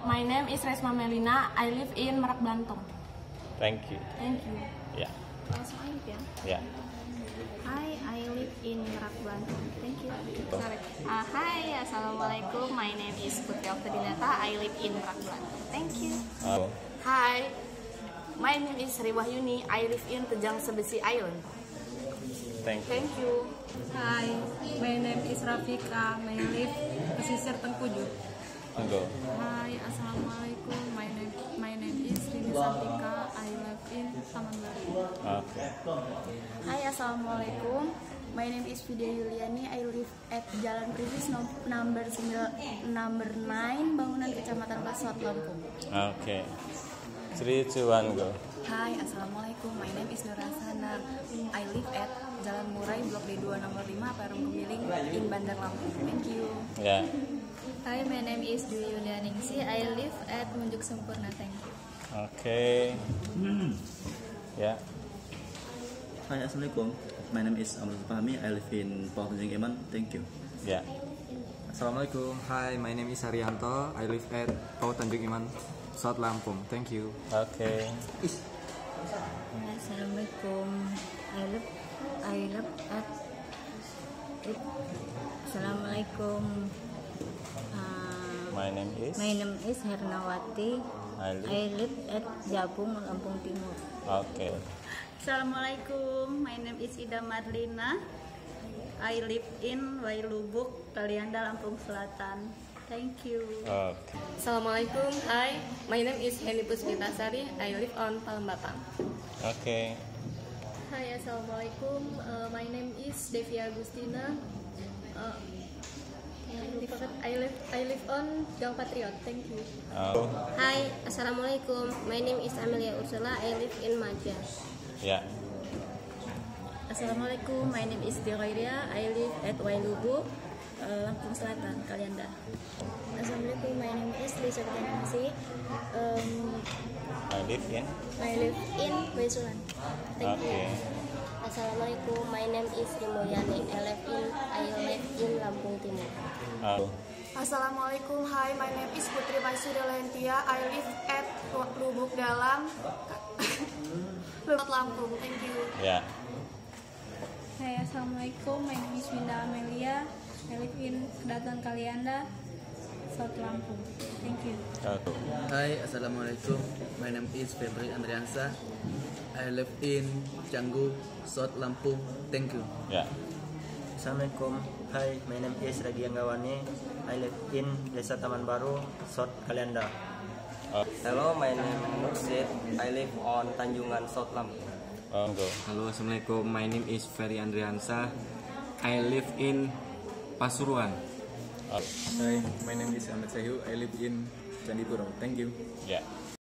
My name is Resma Melina. I live in Merak Blantong. Thank you. Thank you. Ya. Langsung aja ya. Ya. Hi, I live in Merak Blantong. Thank you. Sorry. Hi, assalamualaikum. My name is Putri Oktadinata. I live in Merak Blantong. Thank you. Oh. Hi, my name is Sri Wahyuni. I live in Tejang Sebesi Island. Thank you. Thank you. Hi, my name is Rafika. I live Pesisir Tengkuju. Go. Hi, assalamualaikum. My name is Rini Santika. I live in Taman Baru. Okay. Hai, assalamualaikum. My name is Vidya Yuliani. I live at Jalan Privis number 9, bangunan Kecamatan Pasot, Lampung. Okay. 3, 2, 1, go. Hai, assalamualaikum. My name is Nur Hasana. I live at Jalan Murai, Blok D2 nomor 5, Perum Kebiling, in Bandar Lampung. Thank you. Ya. Hi, my name is Dwi Yulianingsi. I live at Munjuk Sempurna. Thank you. Oke. Ya. Hai, assalamualaikum. My name is Amrul Fahmi. I live in Pau Tanjung Eman. Thank you. Ya. Assalamualaikum. Hi, my name is Haryanto. I live at Pau Tanjung Iman, South Lampung. Thank you. Oke. Assalamualaikum. I live at Assalamualaikum. My name is Hernawati. I live at Jabung, Lampung Timur. Oke. Assalamualaikum, my name is Ida Marlina. I live in Wailubuk, Kalianda, Lampung Selatan. Thank you. Oke. Assalamualaikum. Hi, my name is Heni Puspitasari. I live on Palembang. Oke. Hai, assalamualaikum. My name is Devi Agustina. I live on Gang Patriot. Thank you. Oh. Hi, assalamualaikum. My name is Amelia Ursula. I live in Maja. Ya. Assalamualaikum. My name is Deroiria. I live at Wailubuk, Lampung Selatan, Kalianda. Assalamualaikum. My name is Lisa Ketanasi. I live in. I live in Baisulan. Thank you. Oke. Assalamualaikum. My name is Rimoyani. I live in Lampung Timur. Oh. Assalamualaikum, hi, my name is Putri Maisuri Lentia. I live at Lubuk Dalam, Lubuk Lampung. Thank you. Ya. Hai, assalamualaikum. My name is Winda Amelia. I live in Kedaton Kalianda, South Lampung. Thank you. Oke. Hai, assalamualaikum. My name is Febri Andriansa. I live in Canggu, South Lampung. Thank you. Ya. Assalamualaikum. Hi, my name is Ragi Anggawani. I live in Desa Taman Baru, South Kalianda. Hello, my name is Nursid. I live on Tanjungan, South Lampung. Go. Halo, assalamualaikum. My name is Ferry Andriansa. I live in Pasuruan. Oh. Hi, my name is Ahmad Sayu. I live in Candipuro. Thank you. Ya.